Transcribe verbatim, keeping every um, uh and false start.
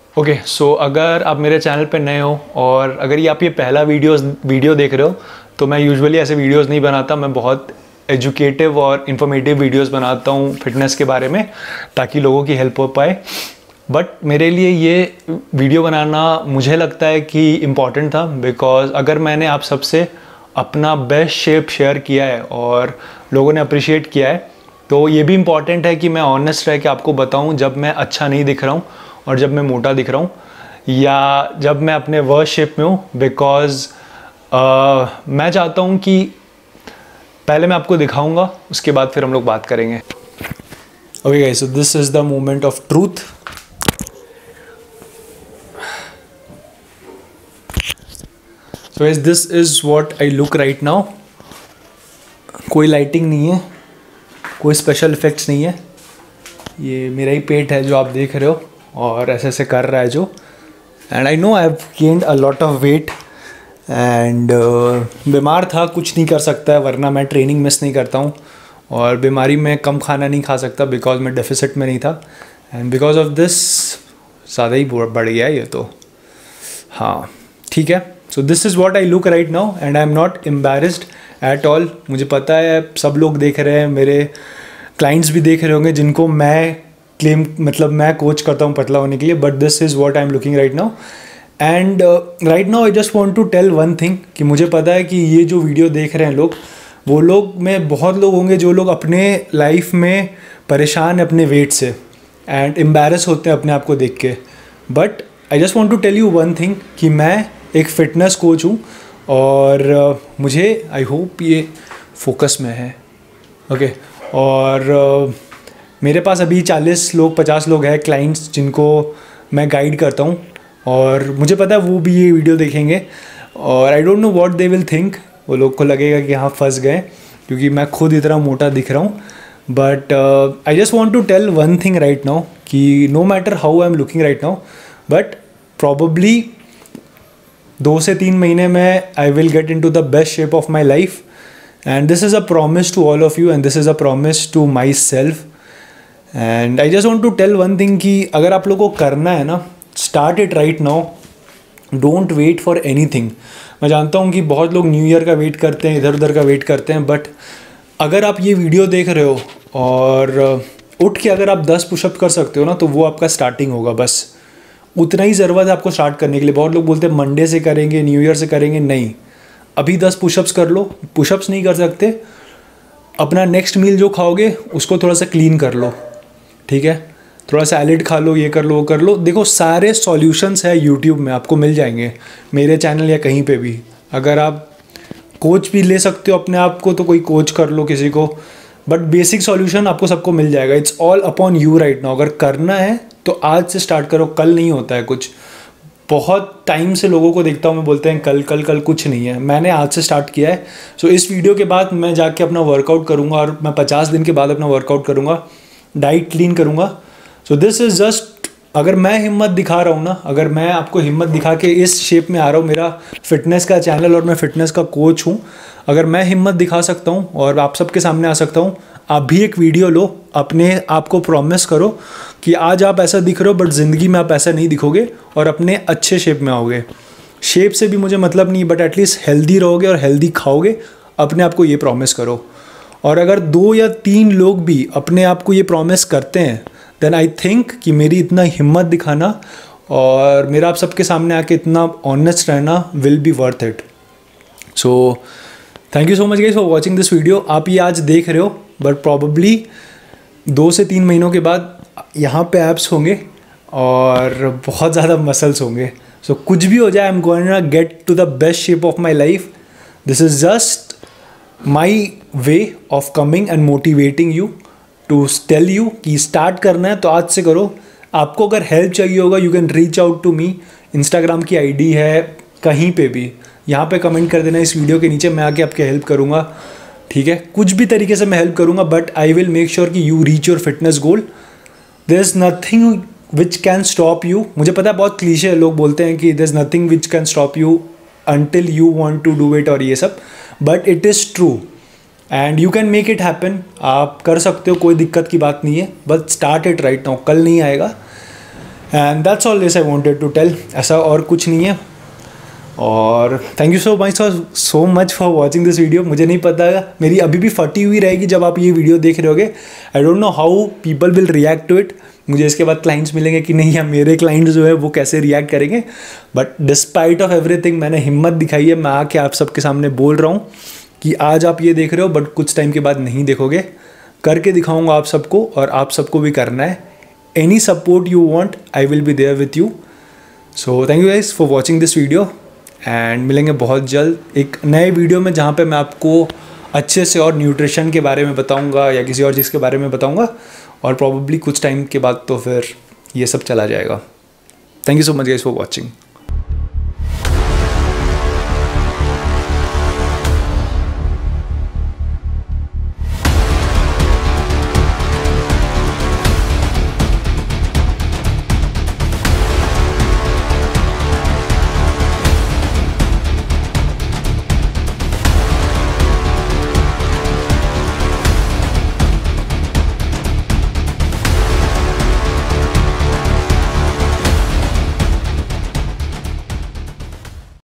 Okay okay, सो so अगर आप मेरे चैनल पे नए हो और अगर ये आप ये पहला वीडियोस वीडियो देख रहे हो तो मैं यूजुअली ऐसे वीडियोस नहीं बनाता। मैं बहुत एजुकेटिव और इन्फॉर्मेटिव वीडियोस बनाता हूँ फिटनेस के बारे में ताकि लोगों की हेल्प हो पाए। बट मेरे लिए ये वीडियो बनाना मुझे लगता है कि इम्पॉर्टेंट था, बिकॉज अगर मैंने आप सबसे अपना बेस्ट शेप शेयर किया है और लोगों ने अप्रिशिएट किया है तो ये भी इम्पॉर्टेंट है कि मैं ऑनेस्ट रह के आपको बताऊँ जब मैं अच्छा नहीं दिख रहा हूँ और जब मैं मोटा दिख रहा हूँ या जब मैं अपने वर्स्ट शेप में हूँ। बिकॉज uh, मैं चाहता हूँ कि पहले मैं आपको दिखाऊंगा, उसके बाद फिर हम लोग बात करेंगे। Okay guys, so this is the moment of truth. So guys, this is what I look right now. कोई लाइटिंग नहीं है, कोई स्पेशल इफेक्ट्स नहीं है, ये मेरा ही पेट है जो आप देख रहे हो और ऐसे ऐसे कर रहा है जो। And I know I have gained a lot of weight and बीमार था, कुछ नहीं कर सकता है, वरना मैं ट्रेनिंग मिस नहीं करता हूँ। और बीमारी में कम खाना नहीं खा सकता बिकॉज मैं डेफिसिट में नहीं था। एंड बिकॉज ऑफ दिस ज़्यादा ही बढ़ गया है ये तो। हाँ ठीक है, so this is what I look right now and I am not embarrassed at all. मुझे पता है सब लोग देख रहे हैं, मेरे क्लाइंट्स भी देख रहे होंगे जिनको मैं क्लेम मतलब मैं कोच करता हूँ पतला होने के लिए। But this is what I am looking right now and right now I just want to tell one thing कि मुझे पता है कि ये जो वीडियो देख रहे हैं लोग, वो लोग में बहुत लोग होंगे जो लोग अपने लाइफ में परेशान हैं अपने वेट से एंड एम्बैरस होते हैं अपने आप को देख के। But I just want to tell you one thing कि मैं एक फ़िटनेस कोच हूँ और uh, मुझे आई होप ये फोकस में है ओके okay. और uh, मेरे पास अभी चालीस लोग पचास लोग हैं क्लाइंट्स जिनको मैं गाइड करता हूँ और मुझे पता है वो भी ये वीडियो देखेंगे और I don't know what they will think. वो लोग को लगेगा कि हाँ फंस गए क्योंकि मैं खुद इतना मोटा दिख रहा हूँ। But I just want to tell one thing right now कि no matter how I am looking right now, but probably दो से तीन महीने में I will get into the best shape of my life and this is a promise to all of you and this is a promise to myself. And I just want to tell one thing कि अगर आप लोगों को करना है ना, start it right now, don't wait for anything. मैं जानता हूँ कि बहुत लोग न्यू ईयर का वेट करते हैं, इधर उधर का वेट करते हैं, बट अगर आप ये वीडियो देख रहे हो और उठ के अगर आप दस पुशअप कर सकते हो ना तो वो आपका स्टार्टिंग होगा। बस उतना ही ज़रूरत है आपको स्टार्ट करने के लिए। बहुत लोग बोलते हैं मंडे से करेंगे, न्यू ईयर से करेंगे, नहीं, अभी दस पुशअप्स कर लो। पुशअप्स नहीं कर सकते, अपना नेक्स्ट मील जो खाओगे उसको थोड़ा सा क्लीन कर लो, ठीक है, थोड़ा सैलेड खा लो, ये कर लो वो कर लो। देखो सारे सॉल्यूशंस है यूट्यूब में, आपको मिल जाएंगे मेरे चैनल या कहीं पे भी। अगर आप कोच भी ले सकते हो अपने आप को तो कोई कोच कर लो किसी को, बट बेसिक सॉल्यूशन आपको सबको मिल जाएगा। It's all upon you right now. अगर करना है तो आज से स्टार्ट करो, कल नहीं होता है कुछ। बहुत टाइम से लोगों को देखता हूँ मैं, बोलते हैं कल कल कल, कुछ नहीं है। मैंने आज से स्टार्ट किया है। सो so, इस वीडियो के बाद मैं जाके अपना वर्कआउट करूँगा और मैं पचास दिन के बाद अपना वर्कआउट करूँगा, डाइट क्लीन करूँगा। सो दिस इज़ जस्ट, अगर मैं हिम्मत दिखा रहा हूँ ना, अगर मैं आपको हिम्मत दिखा के इस शेप में आ रहा हूँ, मेरा फिटनेस का चैनल और मैं फिटनेस का कोच हूँ, अगर मैं हिम्मत दिखा सकता हूँ और आप सबके सामने आ सकता हूँ, आप भी एक वीडियो लो, अपने आप को प्रॉमिस करो कि आज आप ऐसा दिख रहे हो बट ज़िंदगी में आप ऐसा नहीं दिखोगे और अपने अच्छे शेप में आओगे। शेप से भी मुझे मतलब नहीं, बट एटलीस्ट हेल्दी रहोगे और हेल्दी खाओगे, अपने आप को ये प्रॉमिस करो। और अगर दो या तीन लोग भी अपने आप को ये प्रॉमिस करते हैं देन आई थिंक कि मेरी इतना हिम्मत दिखाना और मेरा आप सबके सामने आके इतना ऑनेस्ट रहना will be worth it. So thank you so much guys for watching this video. आप ये आज देख रहे हो बट प्रॉबली दो से तीन महीनों के बाद यहाँ पे एब्स होंगे और बहुत ज़्यादा मसल्स होंगे। सो so, कुछ भी हो जाए, I am going to get to the best shape of my life. This is just my way of coming and motivating you to tell you कि स्टार्ट करना है तो आज से करो। आपको अगर हेल्प चाहिए होगा you can reach out to me, Instagram की आईडी है, कहीं पे भी यहाँ पे कमेंट कर देना इस वीडियो के नीचे, मैं आके आपके हेल्प करूँगा, ठीक है। कुछ भी तरीके से मैं हेल्प करूँगा, but I will make sure कि you reach your fitness goal. There is nothing which can stop you. मुझे पता है बहुत क्लीशे है, लोग बोलते हैं कि there is nothing which can stop you until you want to do it और ये सब, but it is true and you can make it happen। आप कर सकते हो, कोई दिक्कत की बात नहीं है, but start it right now, कल नहीं आएगा। And that's all this I wanted to tell, ऐसा और कुछ नहीं है। और thank you so much so much for watching this video. मुझे नहीं पता मेरी अभी भी फटी हुई रहेगी जब आप ये वीडियो देख रहे होगे। I don't know how people will react to it. मुझे इसके बाद क्लाइंट्स मिलेंगे कि नहीं, या मेरे क्लाइंट्स जो है वो कैसे रिएक्ट करेंगे। बट डिस्पाइट ऑफ एवरीथिंग मैंने हिम्मत दिखाई है, मैं आके आप सबके सामने बोल रहा हूँ कि आज आप ये देख रहे हो बट कुछ टाइम के बाद नहीं देखोगे। करके दिखाऊंगा आप सबको, और आप सबको भी करना है। Any support you want I will be there with you. So thank you guys for watching this video, and मिलेंगे बहुत जल्द एक नए वीडियो में जहाँ पे मैं आपको अच्छे से और न्यूट्रिशन के बारे में बताऊंगा या किसी और चीज़ के बारे में बताऊंगा। और प्रॉबेबली कुछ टाइम के बाद तो फिर ये सब चला जाएगा। Thank you so much guys for watching.